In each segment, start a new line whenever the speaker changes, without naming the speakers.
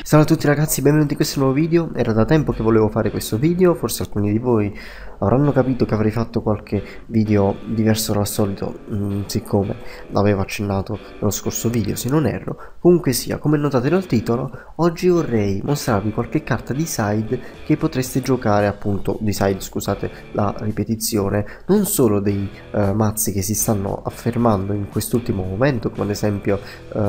Ciao a tutti ragazzi, benvenuti in questo nuovo video. Era da tempo che volevo fare questo video, forse alcuni di voi avranno capito che avrei fatto qualche video diverso dal solito, siccome l'avevo accennato nello scorso video se non erro. Comunque sia, come notate dal titolo, oggi vorrei mostrarvi qualche carta di side che potreste giocare, appunto di side, scusate la ripetizione, non solo dei mazzi che si stanno affermando in quest'ultimo momento, come ad esempio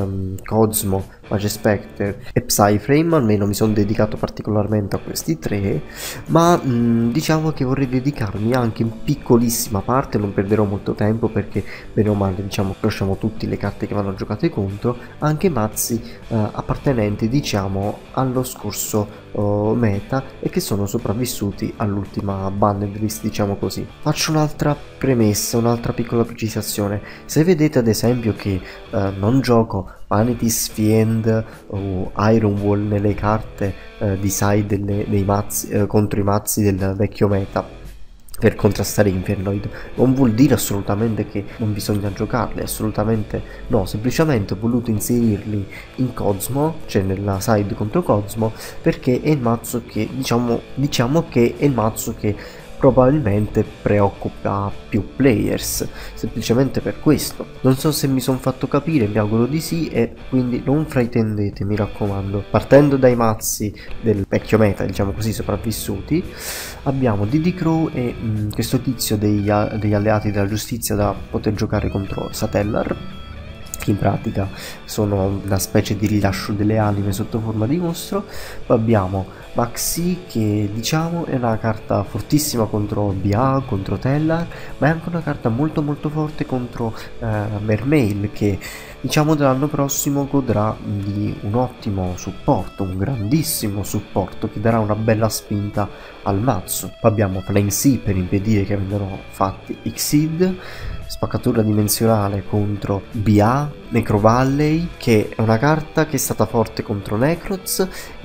Cosmo, Mage Spectre e Psyframe, almeno mi sono dedicato particolarmente a questi tre, ma diciamo che vorrei dedicarmi anche in piccolissima parte, non perderò molto tempo perché bene o male diciamo conosciamo tutti le carte che vanno giocate contro, anche mazzi appartenenti diciamo allo scorso meta e che sono sopravvissuti all'ultima banned list, diciamo così. Faccio un'altra premessa, un'altra piccola precisazione: se vedete ad esempio che non gioco Vanity's Fiend o Iron Wall nelle carte di side dei mazzi, contro i mazzi del vecchio meta per contrastare Infernoid, non vuol dire assolutamente che non bisogna giocarli, assolutamente no, semplicemente ho voluto inserirli in Cosmo, cioè nella side contro Cosmo, perché è il mazzo che diciamo che è il mazzo che probabilmente preoccupa più players, semplicemente per questo. Non so se mi sono fatto capire, mi auguro di sì, e quindi non fraintendete, mi raccomando. Partendo dai mazzi del vecchio meta, diciamo così, sopravvissuti, abbiamo Diddy Crow e questo tizio degli alleati della giustizia da poter giocare contro Satellar, che in pratica sono una specie di rilascio delle anime sotto forma di mostro. Poi abbiamo Maxi, che diciamo è una carta fortissima contro BA, contro Tellar, ma è anche una carta molto forte contro Mermail, che diciamo dall'anno prossimo godrà di un ottimo supporto, un grandissimo supporto che darà una bella spinta al mazzo. Poi abbiamo Flame Sea per impedire che vengano fatti Xyz, spaccatura dimensionale contro BA, Necro Valley, che è una carta che è stata forte contro Necroz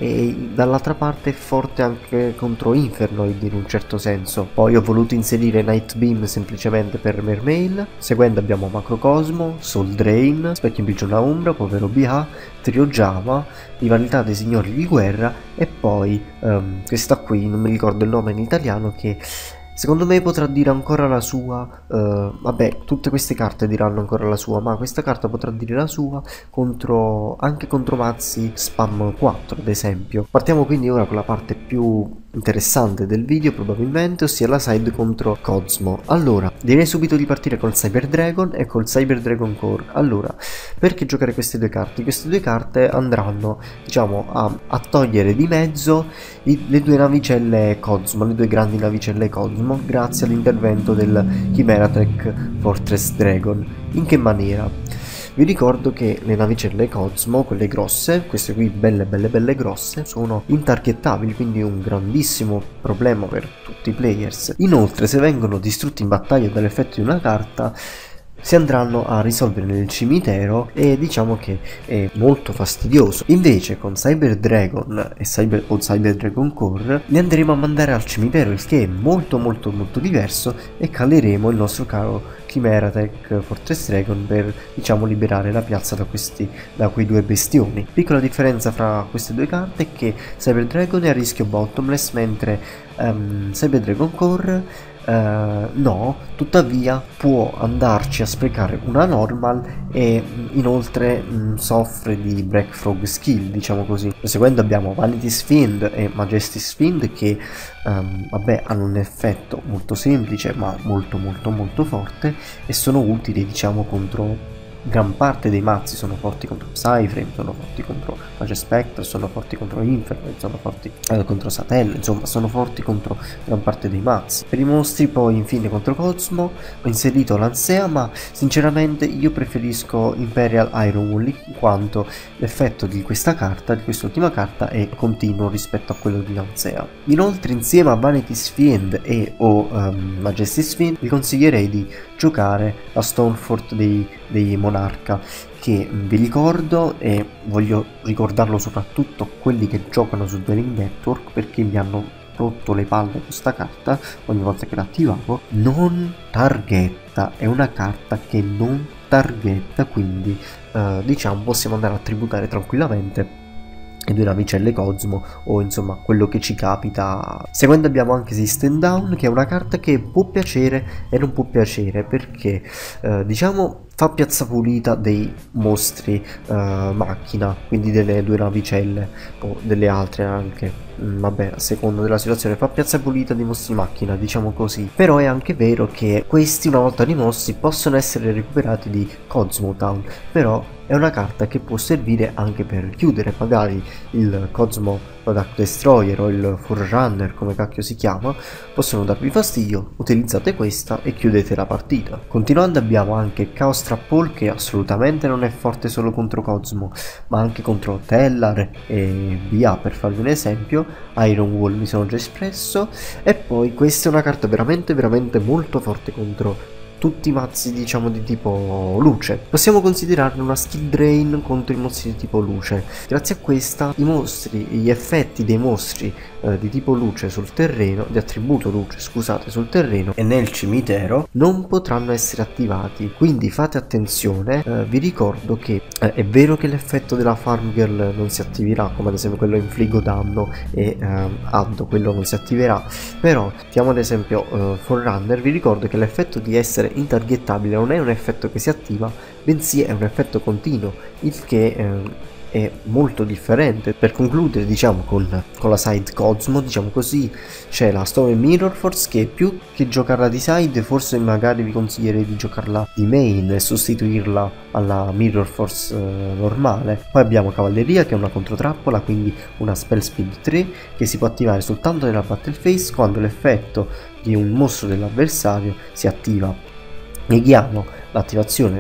e dall'altra parte è forte anche contro Infernoid in un certo senso. Poi ho voluto inserire Night Beam semplicemente per Mermail. Seguendo abbiamo Macrocosmo, Soul Drain, Specchio in prigione ombra, povero BA, Trio Java, Rivalità dei signori di guerra e poi questa qui, non mi ricordo il nome in italiano, che secondo me potrà dire ancora la sua, vabbè, tutte queste carte diranno ancora la sua, ma questa carta potrà dire la sua anche contro mazzi spam 4 ad esempio. Partiamo quindi ora con la parte più interessante del video probabilmente, ossia la side contro Cosmo. Allora, direi subito di partire col Cyber Dragon e col Cyber Dragon Core. Allora, perché giocare queste due carte? Queste due carte andranno, diciamo, a togliere di mezzo le due navicelle Cosmo, le due grandi navicelle Cosmo, grazie all'intervento del Chimeratrek Fortress Dragon. In che maniera? Vi ricordo che le navicelle Cosmo, quelle grosse, queste qui belle grosse, sono intargettabili, quindi un grandissimo problema per tutti i players. Inoltre, se vengono distrutti in battaglia dall'effetto di una carta, si andranno a risolvere nel cimitero e diciamo che è molto fastidioso. Invece con Cyber Dragon e Cyber Dragon Core li andremo a mandare al cimitero, il che è molto diverso, e caleremo il nostro caro Chimeratrek Fortress Dragon per diciamo liberare la piazza da quei due bestioni. Piccola differenza fra queste due carte è che Cyber Dragon è a rischio bottomless, mentre Cyber Dragon Core no, tuttavia può andarci a sprecare una normal e inoltre soffre di Black Frog skill, diciamo così. Seguendo abbiamo Vanity's Fiend e Majesty's Fiend che vabbè, hanno un effetto molto semplice ma molto forte e sono utili diciamo contro gran parte dei mazzi. Sono forti contro Psyframe, sono forti contro Mage Spectre, sono forti contro Inferno, sono forti contro Satell, insomma sono forti contro gran parte dei mazzi. Per i mostri poi infine contro Cosmo ho inserito Lancea, ma sinceramente io preferisco Imperial Iron Wall in quanto l'effetto di questa carta, di quest'ultima carta, è continuo rispetto a quello di Lancea. Inoltre insieme a Vanity's Fiend e Majesty's Fiend vi consiglierei di giocare la Stormfort dei Monarca, che vi ricordo, e voglio ricordarlo soprattutto a quelli che giocano su Dueling Network perché mi hanno rotto le palle questa carta ogni volta che l'attivavo, non targetta, è una carta che non targetta, quindi diciamo possiamo andare a tributare tranquillamente e due navicelle Cosmo, o insomma quello che ci capita. Seguendo abbiamo anche System Down, che è una carta che può piacere e non può piacere, perché diciamo fa piazza pulita dei mostri macchina, quindi delle due navicelle o delle altre anche. Vabbè, a seconda della situazione, fa piazza pulita dei mostri macchina, diciamo così. Però è anche vero che questi, una volta rimossi, possono essere recuperati di Cosmo Town. Però è una carta che può servire anche per chiudere magari il Cosmo Product Destroyer o il Forerunner, come cacchio si chiama. Possono darvi fastidio, utilizzate questa e chiudete la partita. Continuando abbiamo anche Chaos Trap Hall, che assolutamente non è forte solo contro Cosmo, ma anche contro Tellar e BA, per farvi un esempio. Iron Wall mi sono già espresso. E poi questa è una carta veramente molto forte contro tutti i mazzi, diciamo, di tipo luce. Possiamo considerarne una skill drain contro i mostri di tipo luce. Grazie a questa i mostri, gli effetti dei mostri di tipo luce sul terreno, di attributo luce, scusate, sul terreno e nel cimitero non potranno essere attivati. Quindi fate attenzione. Vi ricordo che è vero che l'effetto della Farm Girl non si attiverà, come ad esempio quello infliggo danno e addo, quello non si attiverà. Però mettiamo ad esempio Forerunner, vi ricordo che l'effetto di essere intargettabile non è un effetto che si attiva, bensì è un effetto continuo, il che è molto differente. Per concludere, diciamo, con la side Cosmo, diciamo così, c'è la Storm Mirror Force, che più che giocarla di side forse magari vi consiglierei di giocarla di main e sostituirla alla Mirror Force normale. Poi abbiamo Cavalleria, che è una controtrappola, quindi una Spell Speed 3 che si può attivare soltanto nella battle phase quando l'effetto di un mostro dell'avversario si attiva. Neghiamo l'attivazione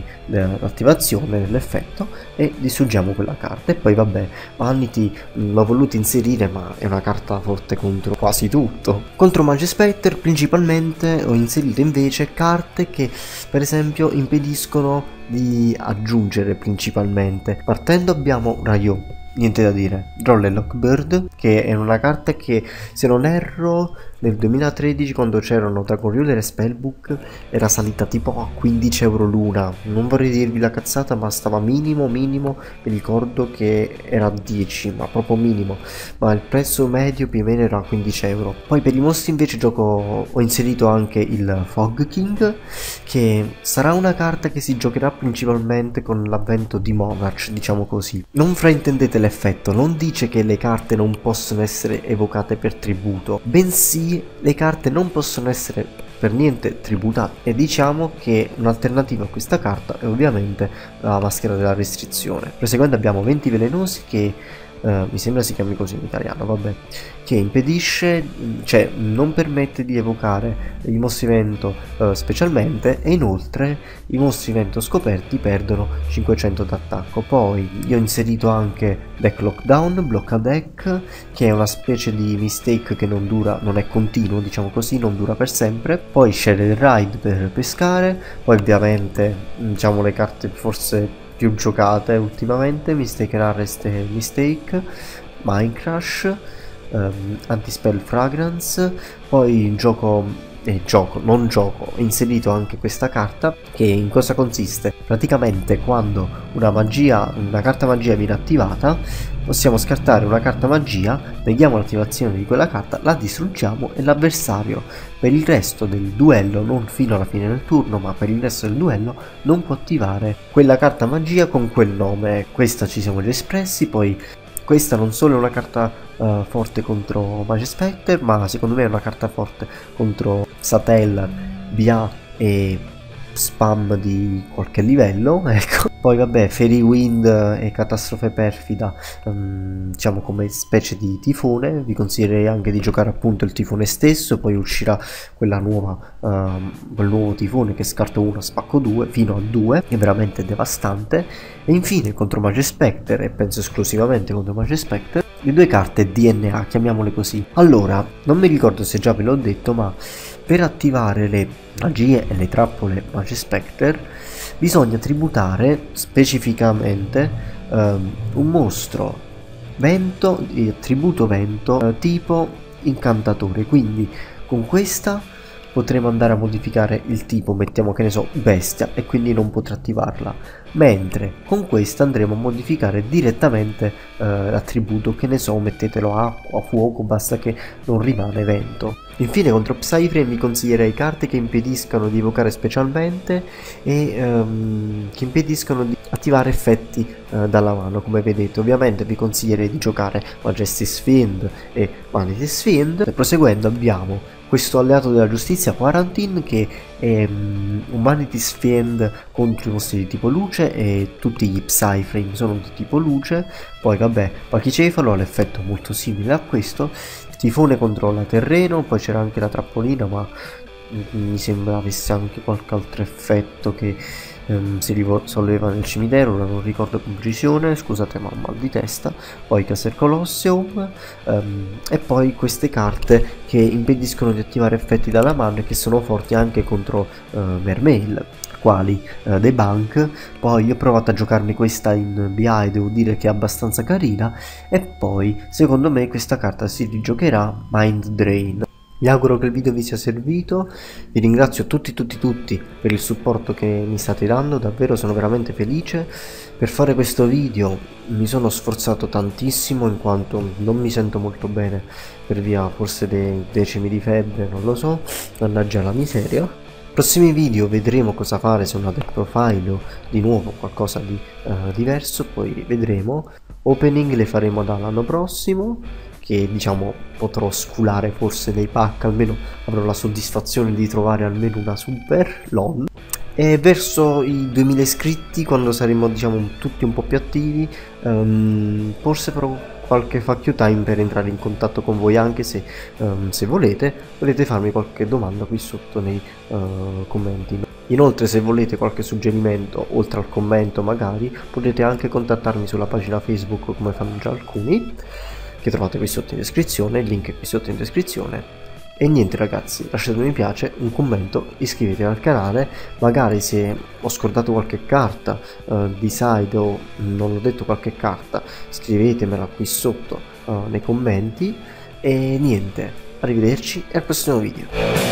dell'effetto e distruggiamo quella carta. E poi vabbè, Vanity l'ho voluto inserire, ma è una carta forte contro quasi tutto. Contro Mage Spectre principalmente ho inserito invece carte che per esempio impediscono di aggiungere principalmente. Partendo abbiamo Rayo, niente da dire. Droll e Lockbird, che è una carta che, se non erro, nel 2013, quando c'erano Dragon Ruler e Spellbook, era salita tipo a 15 euro l'una. Non vorrei dirvi la cazzata, ma stava minimo, mi ricordo che era 10, ma proprio minimo. Ma il prezzo medio più o meno era 15 euro. Poi per i mostri invece ho inserito anche il Fog King, che sarà una carta che si giocherà principalmente con l'avvento di Monarch, diciamo così. Non fraintendete l'effetto, non dice che le carte non possono essere evocate per tributo, bensì le carte non possono essere per niente tributate. E diciamo che un'alternativa a questa carta è ovviamente la maschera della restrizione. Proseguendo abbiamo Venti Velenosi, che mi sembra si chiami così in italiano, vabbè, che impedisce, cioè non permette di evocare i mostri vento specialmente, e inoltre i mostri vento scoperti perdono 500 d'attacco. Poi io ho inserito anche Deck Lockdown, blocca deck, che è una specie di mistake che non dura, non è continuo, diciamo così, non dura per sempre. Poi Shared Ride per pescare. Poi ovviamente, diciamo, le carte forse più giocate ultimamente, Mistaken Arrest e Mistake, Mindcrash, Antispell Fragrance. Poi ho inserito anche questa carta, che in cosa consiste? Praticamente quando una carta magia viene attivata, possiamo scartare una carta magia, neghiamo l'attivazione di quella carta, la distruggiamo e l'avversario per il resto del duello, non fino alla fine del turno, ma per il resto del duello, non può attivare quella carta magia con quel nome. Questa ci siamo già espressi. Poi questa non solo è una carta forte contro Mage Spectre, ma secondo me è una carta forte contro Satellar, BA e spam di qualche livello, ecco. Poi vabbè, Fairy Wind e Catastrofe Perfida, diciamo come specie di tifone. Vi consiglierei anche di giocare appunto il tifone stesso, poi uscirà quel nuovo tifone che scarto 1 spacco 2 fino a 2, è veramente devastante. E infine contro Mage Spectre, e penso esclusivamente contro Mage Spectre, le due carte DNA, chiamiamole così. Allora, non mi ricordo se già ve l'ho detto, ma per attivare le magie e le trappole Mage Spectre bisogna tributare specificamente un mostro vento di attributo vento tipo incantatore. Quindi con questa potremo andare a modificare il tipo, mettiamo che ne so, bestia, e quindi non potrà attivarla, mentre con questa andremo a modificare direttamente l'attributo, che ne so, mettetelo acqua, fuoco, basta che non rimane vento. Infine contro Psyframe vi consiglierei carte che impediscano di evocare specialmente e che impediscono di attivare effetti dalla mano, come vedete. Ovviamente vi consiglierei di giocare Majesty's Fiend e Vanity's Fiend. E proseguendo abbiamo questo alleato della giustizia, Quarantine, che è un Vanity's Fiend contro i mostri di tipo luce, e tutti gli Psyframe sono di tipo luce. Poi vabbè, Pachicefalo ha l'effetto molto simile a questo. Tifone controlla terreno, poi c'era anche la trappolina, ma mi sembra avesse anche qualche altro effetto che si risolveva nel cimitero, ora non ricordo con precisione, scusate ma ho mal di testa. Poi Caser Colosseum, e poi queste carte che impediscono di attivare effetti dalla mano e che sono forti anche contro Mermail, quali The Bank. Poi ho provato a giocarmi questa in BI, devo dire che è abbastanza carina, e poi secondo me questa carta si rigiocherà Mind Drain. Mi auguro che il video vi sia servito, vi ringrazio tutti per il supporto che mi state dando, davvero sono veramente felice. Per fare questo video mi sono sforzato tantissimo in quanto non mi sento molto bene per via forse dei decimi di febbre, non lo so, mannaggia la miseria. Prossimi video vedremo cosa fare, se una deck profile o di nuovo qualcosa di diverso, poi vedremo. Opening le faremo dall'anno prossimo, che diciamo potrò sculare forse dei pack, almeno avrò la soddisfazione di trovare almeno una super LOL. E verso i 2000 iscritti, quando saremo diciamo tutti un po' più attivi, forse farò qualche FAQ time per entrare in contatto con voi, anche se volete farmi qualche domanda qui sotto nei commenti. Inoltre, se volete qualche suggerimento oltre al commento magari, potete anche contattarmi sulla pagina Facebook, come fanno già alcuni, che trovate qui sotto in descrizione, il link è qui sotto in descrizione. E niente ragazzi, lasciate un mi piace, un commento, iscrivetevi al canale, magari se ho scordato qualche carta di side o non ho detto qualche carta, scrivetemela qui sotto nei commenti. E niente, arrivederci e al prossimo video.